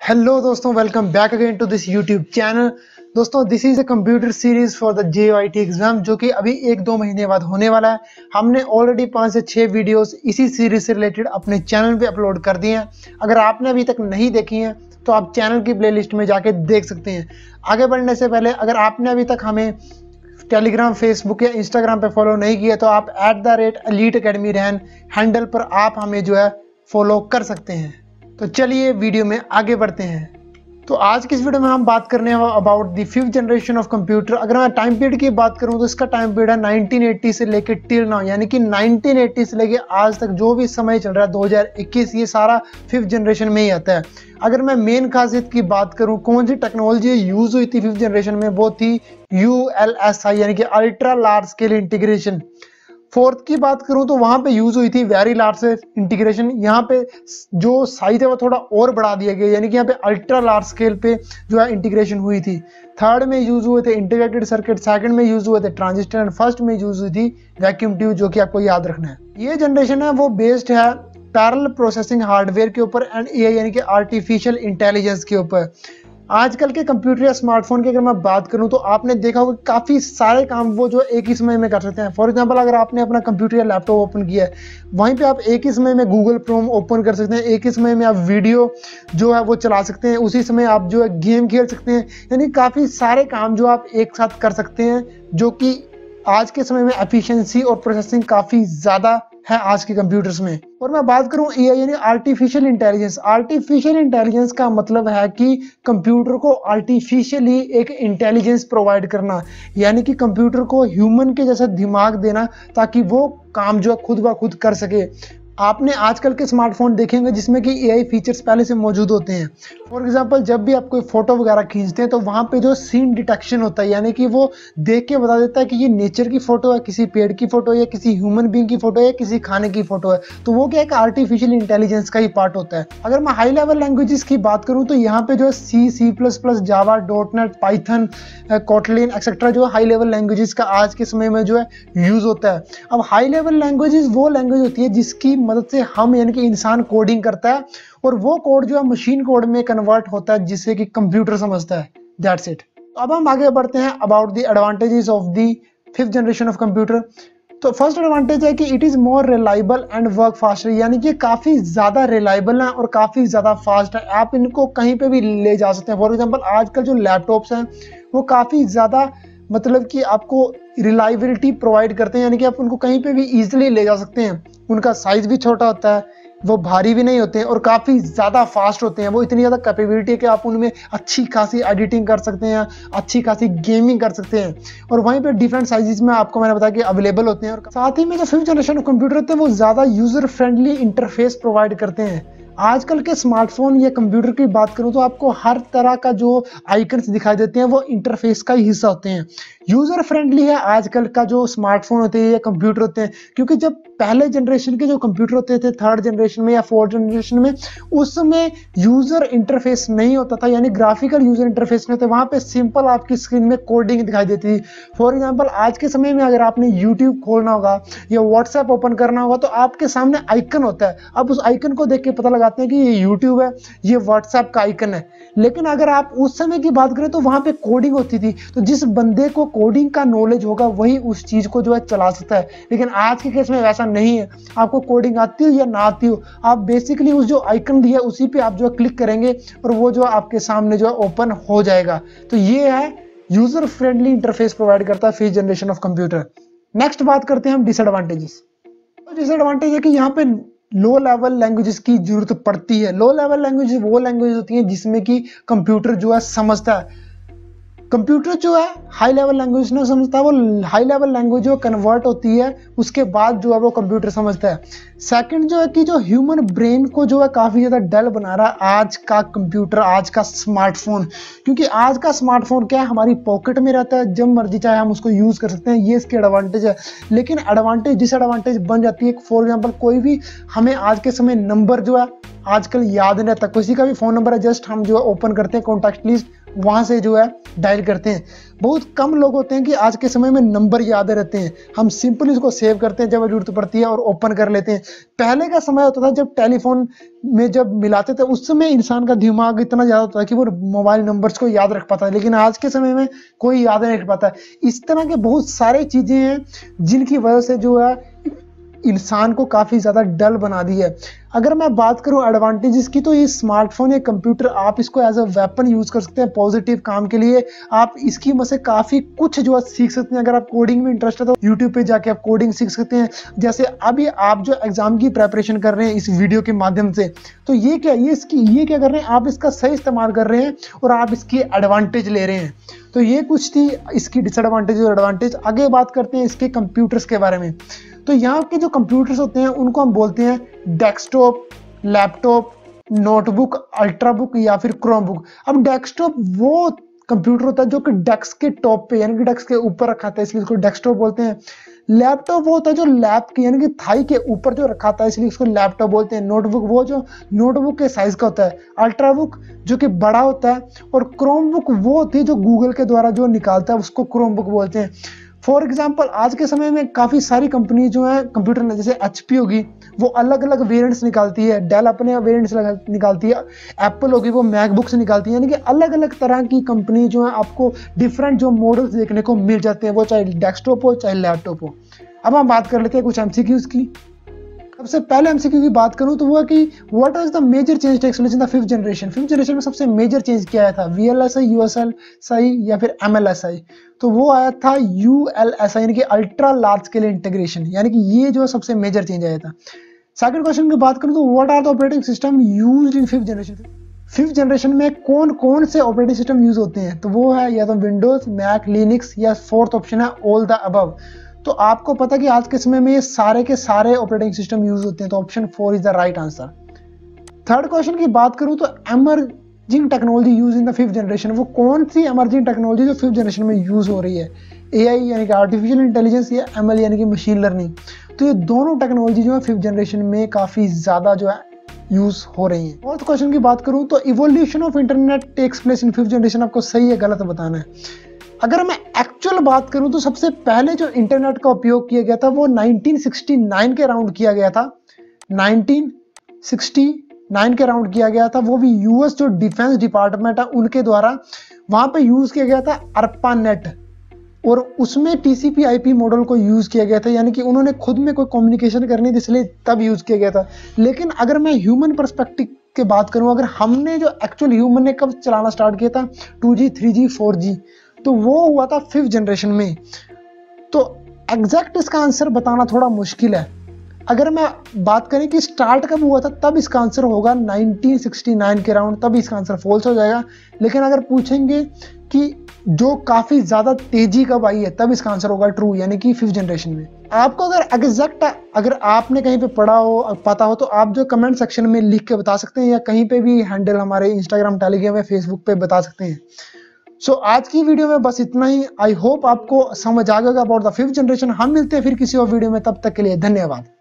Hello दोस्तों, welcome back again to this YouTube channel. दोस्तों, this is a computer series for the JOIT exam जो कि अभी 1-2 महीने बाद होने वाला है। हमने ऑलरेडी 5 से 6 वीडियोस इसी सीरीज से रिलेटेड अपने चैनल पे अपलोड कर दिए हैं। अगर आपने अभी तक नहीं देखी हैं तो आप चैनल की प्लेलिस्ट में जाके देख सकते हैं। आगे बढ़ने से पहले अगर आपने अभी तक हमें टेलीग्राम, फेसबुक या इंस्टाग्राम पे फॉलो नहीं किया तो आप @elite academy रहन हैंडल पर आप हमें जो है फॉलो कर सकते हैं। तो चलिए वीडियो में आगे बढ़ते हैं। तो आज की इस वीडियो में हम बात करने हैं about the 5th generation of computer. अगर मैं टाइम पीरियड की बात करूं तो इसका टाइम पीरियड है 1980 से लेके टिल नाउ, यानी कि 1980 से लेके आज तक जो भी समय चल रहा है 2021, ये सारा 5th जनरेशन में ही आता है। अगर मैं मेन खासियत की बात करूं, कौन सी टेक्नोलॉजी यूज हुई थी 5th जनरेशन में, वो थी ULSI यानी कि ultra large scale integration. 4th की बात करूं तो वहां पे यूज हुई थी वेरी लार्ज इंटीग्रेशन। यहाँ पे जो साइज है वो थोड़ा और बढ़ा दिया गया, यानी कि यहाँ पे अल्ट्रा लार्ज स्केल पे जो है इंटीग्रेशन हुई थी। 3rd में यूज हुए थे इंटीग्रेटेड सर्किट, 2nd में यूज हुए थे ट्रांजिस्टर एंड 1st में यूज हुई थी वैक्यूम ट्यूब, जो कि आपको याद रखना है। ये जनरेशन है वो बेस्ड है पैरेलल प्रोसेसिंग हार्डवेयर के ऊपर एंड AI यानी कि आर्टिफिशियल इंटेलिजेंस के ऊपर। आजकल के कंप्यूटर या स्मार्टफोन की अगर मैं बात करूं तो आपने देखा होगा काफ़ी सारे काम वो जो एक ही समय में कर सकते हैं। फॉर एग्जांपल, अगर आपने अपना कंप्यूटर या लैपटॉप ओपन किया है, वहीं पे आप एक ही समय में गूगल क्रोम ओपन कर सकते हैं, एक ही समय में आप वीडियो जो है वो चला सकते हैं, उसी समय आप जो है गेम खेल सकते हैं। यानी काफ़ी सारे काम जो आप एक साथ कर सकते हैं, जो कि आज के समय में एफिशिएंसी और प्रोसेसिंग काफ़ी ज़्यादा है आज के कंप्यूटर्स में। और मैं बात करूं AI यानी आर्टिफिशियल इंटेलिजेंस। आर्टिफिशियल इंटेलिजेंस का मतलब है कि कंप्यूटर को आर्टिफिशियली एक इंटेलिजेंस प्रोवाइड करना, यानी कि कंप्यूटर को ह्यूमन के जैसा दिमाग देना ताकि वो काम जो है खुद ब खुद कर सके। आपने आजकल के स्मार्टफोन देखेंगे जिसमें कि AI फीचर्स पहले से मौजूद होते हैं। फॉर एग्जांपल, जब भी आप कोई फोटो वगैरह खींचते हैं तो वहाँ पे जो सीन डिटेक्शन होता है, यानी कि वो देख के बता देता है कि ये नेचर की फोटो है, किसी पेड़ की फोटो है, या किसी ह्यूमन बीइंग की फोटो है, या किसी खाने की फोटो है। तो वो क्या एक आर्टिफिशियल इंटेलिजेंस का ही पार्ट होता है। अगर मैं हाई लेवल लैंग्वेजेस की बात करूँ तो यहाँ पे जो है C++, Java, .NET, Python, Kotlin etcetera जो हाई लेवल लैंग्वेजेस का आज के समय में जो है यूज होता है। अब हाई लेवल लैंग्वेजेस वो लैंग्वेज होती है जिसकी मदद से हम यानी कि इंसान कोडिंग करता है और वो कोड जो है मशीन कोड में कन्वर्ट होता है जिससे कि कंप्यूटर समझता है। That's it. तो अब हम आगे बढ़ते हैं about the advantages of the 5th generation of computer. तो फर्स्ट एडवांटेज है कि it is more reliable and work faster, यानी कि काफी ज्यादा रिलायबल है और काफी ज्यादा फास्ट है। आप इनको कहीं पे भी ले जा सकते हैं। फॉर एग्जांपल, आजकल जो लैपटॉप्स हैं वो काफी ज्यादा मतलब कि आपको रिलायबिलिटी प्रोवाइड करते हैं, यानी कि आप उनको कहीं पे भी इजीली ले जा सकते हैं। उनका साइज भी छोटा होता है, वो भारी भी नहीं होते हैं और काफ़ी ज़्यादा फास्ट होते हैं। वो इतनी ज़्यादा कैपेबिलिटी है कि आप उनमें अच्छी खासी एडिटिंग कर सकते हैं, अच्छी खासी गेमिंग कर सकते हैं। और वहीं पे डिफरेंट साइजेस में आपको मैंने बताया कि अवेलेबल होते हैं। और साथ ही में जो 5th जनरेशन कंप्यूटर होते हैं वो ज़्यादा यूज़र फ्रेंडली इंटरफेस प्रोवाइड करते हैं। आजकल के स्मार्टफोन या कंप्यूटर की बात करूं तो आपको हर तरह का जो आइकन्स दिखाई देते हैं वो इंटरफेस का ही हिस्सा होते हैं। यूजर फ्रेंडली है आजकल का जो स्मार्टफोन होते हैं या कंप्यूटर होते हैं, क्योंकि जब पहले जनरेशन के जो कंप्यूटर होते थे 3rd जनरेशन में या 4th जनरेशन में, उस समय यूजर इंटरफेस नहीं होता था, यानी ग्राफिकल यूजर इंटरफेस नहीं होता। वहां पे सिंपल आपकी स्क्रीन में कोडिंग दिखाई देती थी। फॉर एग्जाम्पल, आज के समय में अगर आपने यूट्यूब खोलना होगा या व्हाट्सएप ओपन करना होगा तो आपके सामने आइकन होता है। आप उस आइकन को देख के पता लगाते हैं कि ये यूट्यूब है, ये व्हाट्सएप का आइकन है। लेकिन अगर आप उस समय की बात करें तो वहां पे कोडिंग होती थी। तो जिस बंदे को कोडिंग का नॉलेज होगा वही उस चीज को जो है चला सकता है। लेकिन आज के केस में वैसा नहीं है। आपको कोडिंग आती हो या ना आती हो, आप बेसिकली उस जो आइकन दिया उसी पे आप जो क्लिक करेंगे और वो जो आपके सामने जो है ओपन हो जाएगा। तो ये है यूजर फ्रेंडली इंटरफेस प्रोवाइड करता है 5th generation of computer. Next बात करते हैं हम डिसएडवांटेजेस। डिसएडवांटेज है कि यहाँ पे लो लेवल लैंग्वेजेस की जरूरत पड़ती है। लो लेवल लैंग्वेज वो लैंग्वेज होती हैं जिसमें कि कंप्यूटर जो है समझता है। कंप्यूटर जो है हाई लेवल लैंग्वेज नहीं समझता, वो हाई लेवल लैंग्वेज जो कन्वर्ट होती है उसके बाद जो है वो कंप्यूटर समझता है। सेकंड जो है कि जो ह्यूमन ब्रेन को जो है काफ़ी ज़्यादा डल बना रहा है आज का कंप्यूटर, आज का स्मार्टफोन। क्योंकि आज का स्मार्टफोन क्या है, हमारी पॉकेट में रहता है, जब मर्जी चाहे हम उसको यूज़ कर सकते हैं। ये इसकी एडवांटेज है। लेकिन एडवांटेज डिसएडवांटेज बन जाती है। फॉर एग्जाम्पल, कोई भी हमें आज के समय नंबर जो है आजकल याद नहीं रहता। किसी का भी फ़ोन नंबर है, जस्ट हम जो है ओपन करते हैं कॉन्टैक्ट लिस्ट, वहाँ से जो है डायल करते हैं। बहुत कम लोग होते हैं कि आज के समय में नंबर याद रहते हैं, हम सिंपली उसको सेव करते हैं जब जरूरत पड़ती है और ओपन कर लेते हैं। पहले का समय होता था जब टेलीफोन में जब मिलाते थे उस समय इंसान का दिमाग इतना ज़्यादा होता था कि वो मोबाइल नंबर्स को याद रख पाता है, लेकिन आज के समय में कोई याद नहीं रख पाता। इस तरह के बहुत सारे चीज़ें हैं जिनकी वजह से जो है इंसान को काफ़ी ज़्यादा डल बना दी है। अगर मैं बात करूं एडवांटेजेस की, तो ये स्मार्टफोन या कंप्यूटर आप इसको एज अ वेपन यूज़ कर सकते हैं पॉजिटिव काम के लिए। आप इसकी मदद से काफ़ी कुछ जो है सीख सकते हैं। अगर आप कोडिंग में इंटरेस्ट है तो यूट्यूब पे जाके आप कोडिंग सीख सकते हैं। जैसे अभी आप जो एग्जाम की प्रेपरेशन कर रहे हैं इस वीडियो के माध्यम से, तो ये क्या कर रहे हैं, आप इसका सही इस्तेमाल कर रहे हैं और आप इसकी एडवांटेज ले रहे हैं। तो ये कुछ थी इसकी डिसएडवांटेज और एडवांटेज। आगे बात करते हैं इसके कंप्यूटर्स के बारे में। तो यहाँ के जो कंप्यूटर्स होते हैं उनको हम बोलते हैं डेस्कटॉप, लैपटॉप, नोटबुक, अल्ट्राबुक या फिर क्रोमबुक। अब डेस्कटॉप वो कंप्यूटर होता है जो कि डेस्क के टॉप पे यानी कि डेस्क के ऊपर रखा था, इसलिए इसको डेस्कटॉप बोलते हैं। लैपटॉप वो होता है जो लैप के यानी कि थाई के ऊपर जो रखा था, इसलिए इसको लैपटॉप बोलते हैं। नोटबुक वो जो नोटबुक के साइज का होता है। अल्ट्राबुक जो कि बड़ा होता है। और क्रोमबुक वो होती है जो गूगल के द्वारा जो निकालता है, उसको क्रोमबुक बोलते हैं। फॉर एग्जाम्पल आज के समय में काफ़ी सारी कंपनी जो है कंप्यूटर में, जैसे HP होगी वो अलग अलग वेरिएंट्स निकालती है, डेल अपने वेरिएंट्स निकालती है, एप्पल होगी वो मैकबुक्स निकालती है। यानी कि अलग अलग तरह की कंपनी जो है आपको डिफरेंट जो मॉडल्स देखने को मिल जाते हैं, वो चाहे डेस्कटॉप हो चाहे लैपटॉप हो। अब हम बात कर लेते हैं कुछ MCQs की। सबसे पहले MCQ की बात करूं तो वो है कि what was the major change takes place in the fifth generation. Fifth generation में सबसे मेजर चेंज क्या आया था, VLSI, USLSI या फिर MLSI। तो वो आया था ULSI यानी कि अल्ट्रा लार्ज स्केल इंटीग्रेशन, यानी कि ये जो सबसे मेजर चेंज आया था। सेकंड क्वेश्चन की बात करूं तो what are the operating system used in fifth generation. Fifth generation में कौन कौन से ऑपरेटिंग सिस्टम यूज होते हैं, तो वो है या तो विंडोज, मैक, लिनक्स या फोर्थ ऑप्शन है ऑल द अबव। तो आपको पता है कि आज के समय में ये सारे के सारे ऑपरेटिंग सिस्टम यूज होते हैं, तो option 4 is the right answer. Third question की बात करूं तो emerging technology use in the fifth generation, वो कौन सी एमर्जिंग टेक्नोलॉजी जो फिफ्थ जनरेशन में यूज हो रही है, AI यानी कि आर्टिफिशियल इंटेलिजेंस या ML यानी कि मशीन लर्निंग। तो ये दोनों टेक्नोलॉजी जो है फिफ्थ जनरेशन में काफी ज्यादा जो है यूज हो रही है। फोर्थ क्वेश्चन की बात करूं तो evolution of internet takes place in fifth generation, आपको सही है गलत बताना है। अगर मैं एक्चुअल बात करूं तो सबसे पहले जो इंटरनेट का उपयोग किया गया था वो 1969 के अराउंड किया गया था। 1969 के अराउंड किया गया था, वो भी US जो डिफेंस डिपार्टमेंट है उनके द्वारा वहां पे यूज किया गया था ARPANET, और उसमें TCP/IP मॉडल को यूज किया गया था, यानी कि उन्होंने खुद में कोई कम्युनिकेशन करनी थी इसलिए तब यूज किया गया था। लेकिन अगर मैं ह्यूमन पर्सपेक्टिव की बात करूं, अगर हमने जो एक्चुअल ह्यूमन ने कब चलाना स्टार्ट किया था 2G, 3G, 4G, तो वो हुआ था फिफ्थ जनरेशन में। तो एग्जैक्ट इसका आंसर बताना थोड़ा मुश्किल है। अगर मैं बात करें कि स्टार्ट कब हुआ था, तब इसका आंसर होगा 1969 के अराउंड, तब इसका आंसर फॉल्स हो जाएगा। लेकिन अगर पूछेंगे कि जो काफी ज्यादा तेजी कब आई है, तब इसका आंसर होगा ट्रू, यानी कि फिफ्थ जनरेशन में। आपको अगर एग्जैक्ट अगर आपने कहीं पे पढ़ा हो, पता हो, तो आप जो कमेंट सेक्शन में लिख के बता सकते हैं, या कहीं पे भी हैंडल हमारे इंस्टाग्राम, टेलीग्राम या फेसबुक पे बता सकते हैं। सो आज की वीडियो में बस इतना ही। आई होप आपको समझ आ गया अबाउट द फिफ्थ जनरेशन। हम मिलते हैं फिर किसी और वीडियो में, तब तक के लिए धन्यवाद।